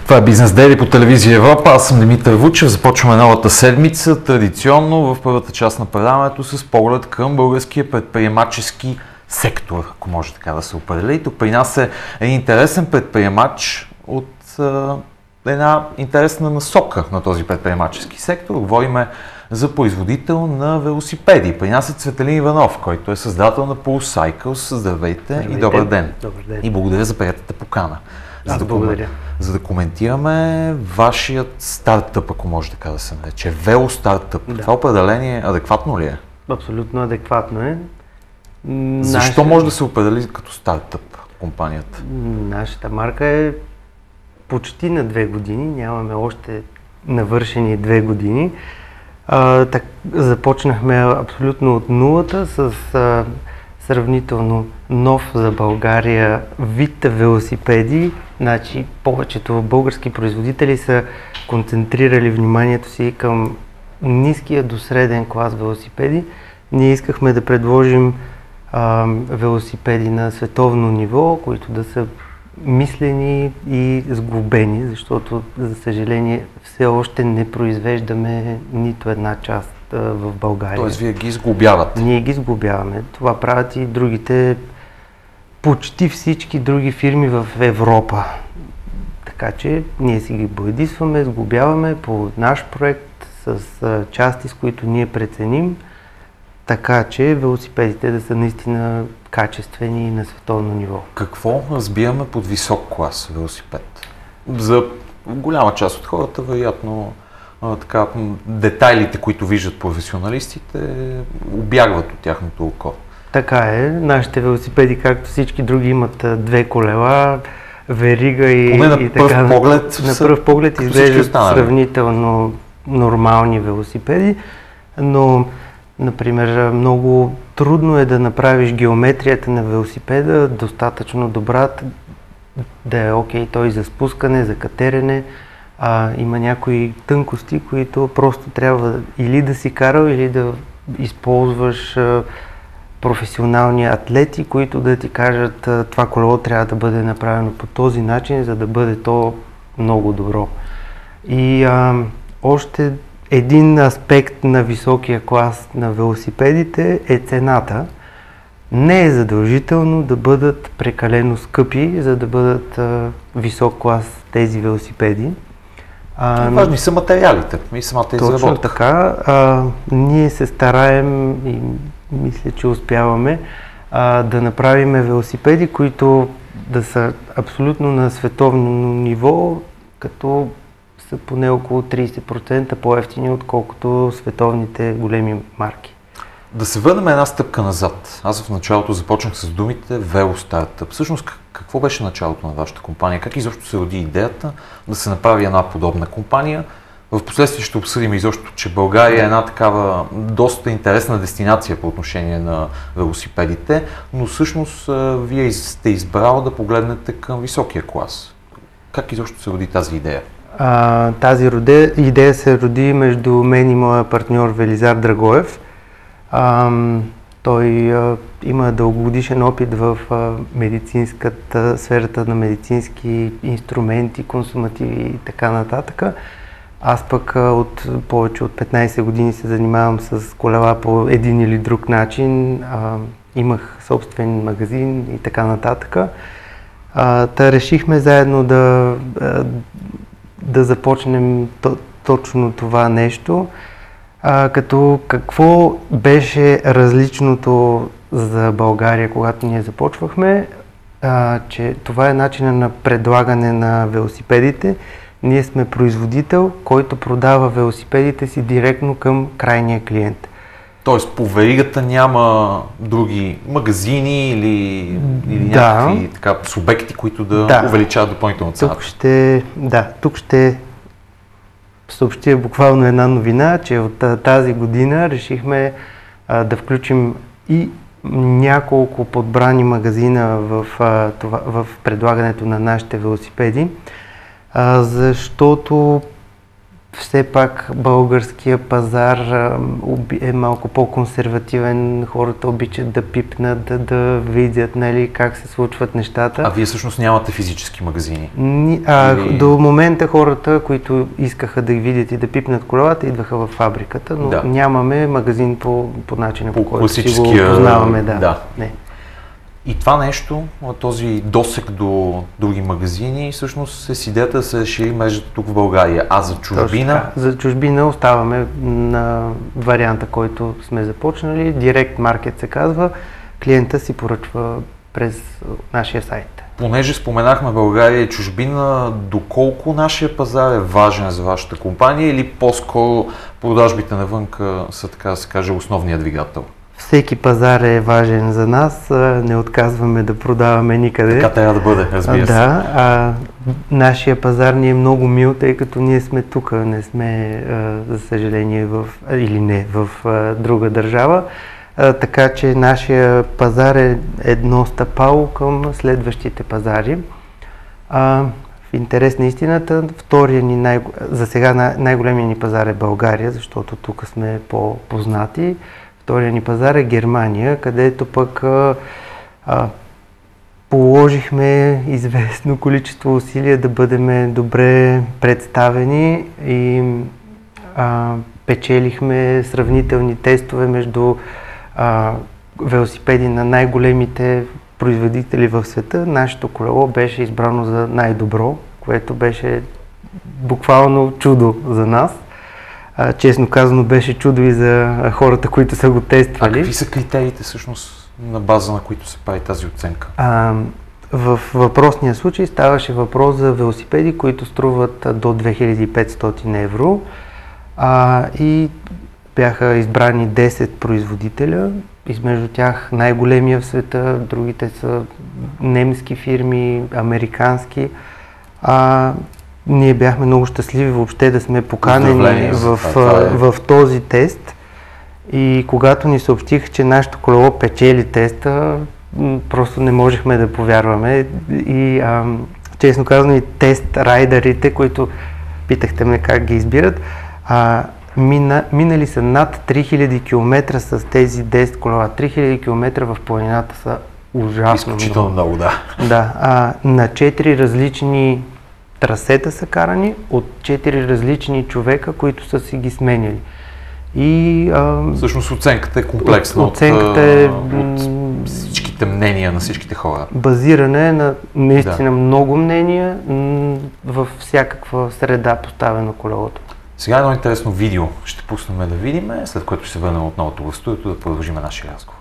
Това е Бизнес Дейли по телевизия Европа. Аз съм Димитър Вучев. Започваме новата седмица, традиционно в първата част на предаването с поглед към българския предприемачески сектор, ако може така да се определи. Тук при нас е един интересен предприемач от една интересна насока на този предприемачески сектор. Говориме за производител на велосипеди. При нас е Цветелин Иванов, който е създател на Pulse Cycles. Здравейте и добър ден. Добър ден. И благодаря за приятата покана. Благодаря. За да коментираме вашият стартъп, ако може така да се нарече. Велостартъп. Да. Това определение адекватно ли е? Абсолютно адекватно е. Защо може да се определи като стартъп компанията? Нашата марка е почти на 2 години. Нямаме още навършени 2 години. Започнахме абсолютно от нулата с сравнително нов за България вид велосипеди. Значи, повечето български производители са концентрирали вниманието си към ниския до среден клас велосипеди. Ние искахме да предложим велосипеди на световно ниво, които да са мислени и сглобени, защото, за съжаление, все още не произвеждаме нито една част в България. Тоест, вие ги сглобявате? Ние ги сглобяваме. Това правят и другите, почти всички други фирми в Европа. Така че ние си ги боядисваме, сглобяваме по наш проект с части, с които ние преценим, така че велосипедите да са наистина качествени и на световно ниво. Какво разбираме под висок клас велосипед? За голяма част от хората, вероятно, детайлите, които виждат професионалистите, убягват от тяхното око. Така е. Нашите велосипеди, както всички други, имат 2 колела, верига и така. На пръв поглед изглеждат сравнително нормални велосипеди, но, например, много трудно е да направиш геометрията на велосипеда достатъчно добра, да е окей той за спускане, за катерене. Има някои тънкости, които просто трябва или да си карал, или да използваш професионални атлети, които да ти кажат това колело трябва да бъде направено по този начин, за да бъде то много добро. И още един аспект на високия клас на велосипедите е цената. Не е задължително да бъдат прекалено скъпи, за да бъдат висок клас тези велосипеди. Важни са материалите и самата изработка. Точно така. Ние се стараем и мисля, че успяваме да направим велосипеди, които да са абсолютно на световно ниво, като са поне около 30% по-евтини, отколкото световните големи марки. Да се върнем една стъпка назад. Аз в началото започнах с думите велостартъп. Всъщност, какво беше началото на вашата компания? Как изобщо се роди идеята да се направи една подобна компания? В последствие ще обсъдим изобщо, че България е една такава доста интересна дестинация по отношение на велосипедите, но всъщност вие сте избрал да погледнете към високия клас. Как изобщо се роди тази идея? Тази идея се роди между мен и моя партньор Велизар Драгоев. Той има дългогодишен опит в медицинската сферата на медицински инструменти, консумативи и така нататък. Аз пък от повече от 15 години се занимавам с колела по един или друг начин. Имах собствен магазин и така нататък. Решихме заедно да започнем точно това нещо. Като какво беше различното за България, когато ние започвахме, че това е начинът на предлагане на велосипедите. Ние сме производител, който продава велосипедите си директно към крайния клиент. Тоест по веригата няма други магазини или някакви субекти, които да увеличават допълнително цената? Тук ще съобщя буквално една новина, че от тази година решихме да включим и няколко подбрани магазина в предлагането на нашите велосипеди, защото все пак българския пазар е малко по-консервативен, хората обичат да пипнат, да видят, нали, как се случват нещата. А вие всъщност нямате физически магазини? Или... До момента хората, които искаха да ги видят и да пипнат колелата, идваха в фабриката, но нямаме магазин по начина, по който си го познаваме. Да. Не. И това нещо, този досег до други магазини, всъщност е с идеята да се разшири мрежата тук в България. А за чужбина? За чужбина оставаме на варианта, който сме започнали. Директ маркет се казва. Клиента си поръчва през нашия сайт. Понеже споменахме България и чужбина, доколко нашия пазар е важен за вашата компания или по-скоро продажбите навънка са, така да се каже, основният двигател? Всеки пазар е важен за нас, не отказваме да продаваме никъде. Така трябва да бъде, разбира се. Да, нашия пазар ни е много мил, тъй като ние сме тук, не сме, за съжаление, в друга държава. Така че нашия пазар е едно стъпало към следващите пазари. В интерес на истината, за сега най-големия ни пазар е България, защото тук сме по-познати. Втория ни пазар е Германия, където пък положихме известно количество усилия да бъдем добре представени и печелихме сравнителни тестове между велосипеди на най-големите производители в света. Нашето колело беше избрано за най-добро, което беше буквално чудо за нас. Честно казано, беше чудо и за хората, които са го тествали. А какви са критериите всъщност, на база на които се прави тази оценка? В въпросния случай ставаше въпрос за велосипеди, които струват до 2500 евро и бяха избрани 10 производителя. Измежду тях най-големия в света, другите са немски фирми, американски. Ние бяхме много щастливи въобще да сме поканени в този тест и когато ни съобщиха, че нашето колело печели теста, просто не можехме да повярваме и честно казано и тест райдерите, които питахте ме как ги избират, минали са над 3000 км с тези 10 колела. 3000 км в планината са ужасно изключително много, да. Да, на 4 различни трасета са карани от 4 различни човека, които са си ги сменяли. И, всъщност оценката е комплексна от всичките мнения на всичките хора. Базиране на наистина много мнения във всякаква среда поставено колелото. Сега едно интересно видео ще пуснем да видим, след което ще се върнем отново в студиото да продължим нашия разговор.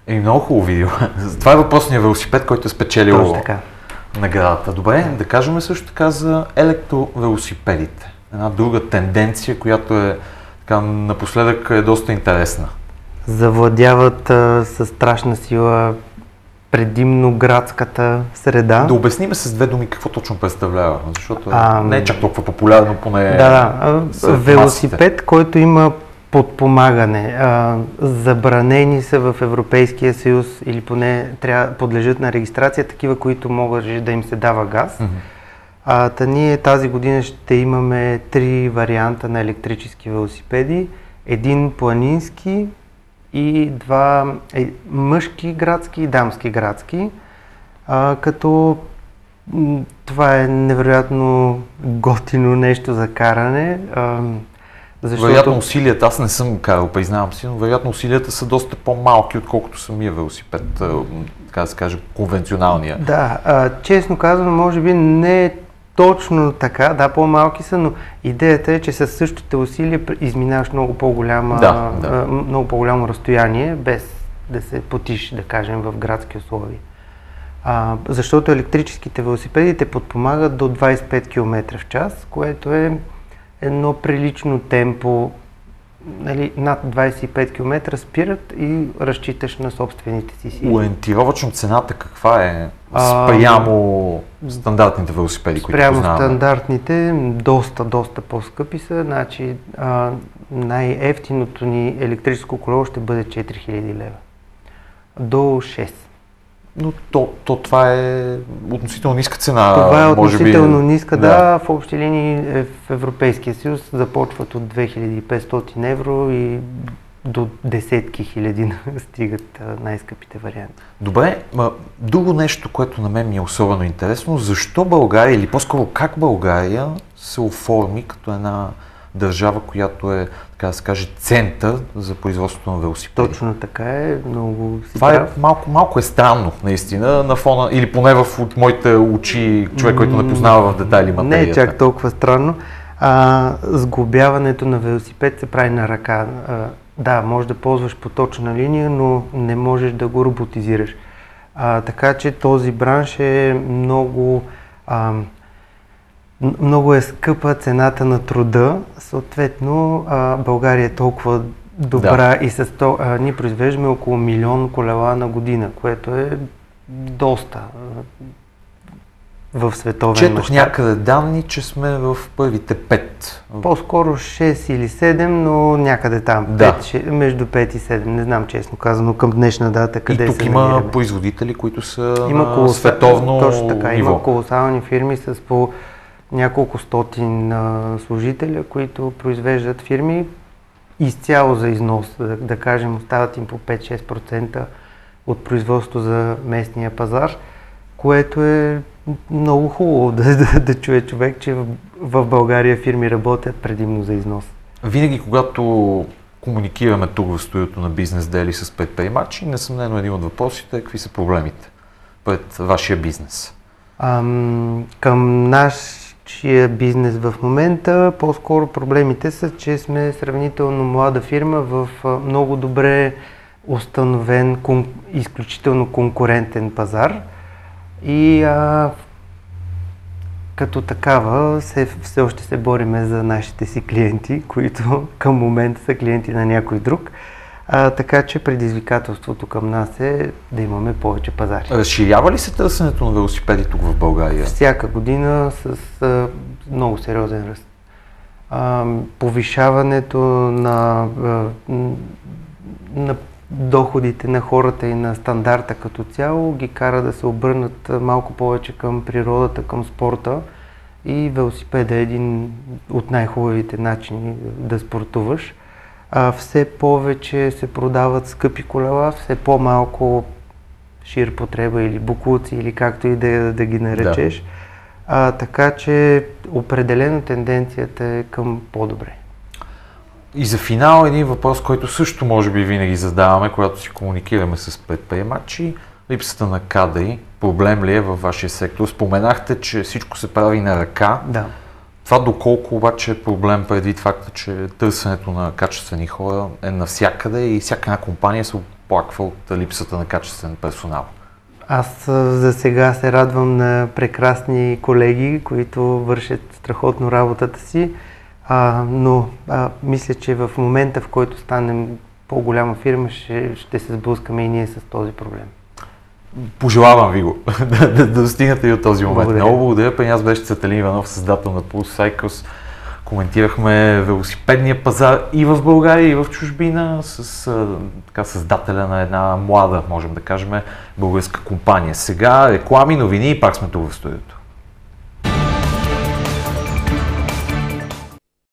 Много хубаво видео. Това е въпросният велосипед, който е спечелил наградата. Добре, да кажем също така за електровелосипедите. Една друга тенденция, която е така, напоследък е доста интересна. Завладяват със страшна сила предимно градската среда. Да обясним с две думи какво точно представлява, защото не е чак толкова популярно, поне велосипед, който има подпомагане. Забранени са в Европейския съюз или поне подлежат на регистрация такива, които могат да им се дава газ. Ние тази година ще имаме 3 варианта на електрически велосипеди. Един планински и 2 мъжки градски и дамски градски. Като това е невероятно готино нещо за каране. Защото... Вероятно усилията, аз не съм карал, признавам си, но вероятно усилията са доста по-малки, отколкото самия велосипед, така да се каже, конвенционалния. Да, честно казано, може би не е точно така, да, по-малки са, но идеята е, че със същите усилия изминаваш много по-голямо разстояние, без да се потиш, да кажем, в градски условия. Защото електрическите велосипеди те подпомагат до 25 км в час, което е едно прилично темпо, нали, над 25 км спират и разчиташ на собствените си сили. Ориентировъчно цената каква е спрямо стандартните велосипеди, които познаваме? Спрямо стандартните доста по-скъпи са, значи най-евтиното ни електрическо колело ще бъде 4000 лева. До 6. Но това е относително ниска цена. Това е относително ниска, да. В общи линии в Европейския съюз започват от 2500 евро и до десетки хиляди стигат най-скъпите варианти. Добре, друго нещо, което на мен ми е особено интересно, защо България, или по-скоро как България се оформи като една държава, която е, така да се каже, център за производството на велосипеди. Точно така е, много си това прав. Малко е странно, наистина, на фона, или поне от моите очи, човек, който не познава в детайли материята. Не е чак толкова странно. Сглобяването на велосипед се прави на ръка. Да, можеш да ползваш поточна линия, но не можеш да го роботизираш. Така че този бранш е много е скъпа цената на труда, съответно България е толкова добра и ние произвеждаме около 1 милион колела на година, което е доста в световен мащаб. Четох някъде данни, че сме в първите 5. По-скоро 6 или 7, но някъде там, между 5 и 7, не знам честно казано към днешна дата къде се намираме. И тук има производители, които са на световно точно така, ниво. Има колосални фирми с по няколко стотин служителя, които произвеждат фирми изцяло за износ, да кажем, остават им по 5-6% от производство за местния пазар, което е много хубаво да чуе човек, че в България фирми работят предимно за износ. Винаги, когато комуникираме тук в студиото на Бизнес Дели с предприемачи, несъмнено един от въпросите е какви са проблемите пред вашия бизнес. Към нашия бизнес в момента по-скоро проблемите са, че сме сравнително млада фирма в много добре установен, изключително конкурентен пазар и като такава все още се бориме за нашите си клиенти, които към момента са клиенти на някой друг. Така че предизвикателството към нас е да имаме повече пазари. Разширява ли се търсенето на велосипеди тук в България? Всяка година с много сериозен ръст. Повишаването на доходите на хората и на стандарта като цяло ги кара да се обърнат малко повече към природата, към спорта и велосипед е един от най-хубавите начини да спортуваш. Все повече се продават скъпи колела, все по-малко ширпотреба или боклуци или както и да ги наречеш. Така че определено тенденцията е към по-добре. И за финал един въпрос, който също може би винаги задаваме, когато си комуникираме с предприемачи, липсата на кадри. Проблем ли е във вашия сектор? Споменахте, че всичко се прави на ръка. Да. Това доколко обаче е проблем предвид факта, че търсенето на качествени хора е навсякъде и всяка една компания се оплаква от липсата на качествен персонал? Аз за сега се радвам на прекрасни колеги, които вършат страхотно работата си, но мисля, че в момента, в който станем по-голяма фирма, ще се сблъскаме и ние с този проблем. Пожелавам ви го, да достигнете и от този момент. Благодаря. Много благодаря. При нас беше Цветелин Иванов, създател на Pulse Cycles. Коментирахме велосипедния пазар и в България, и в чужбина с създателя на една млада, можем да кажем, българска компания. Сега реклами, новини и пак сме тук в студиото.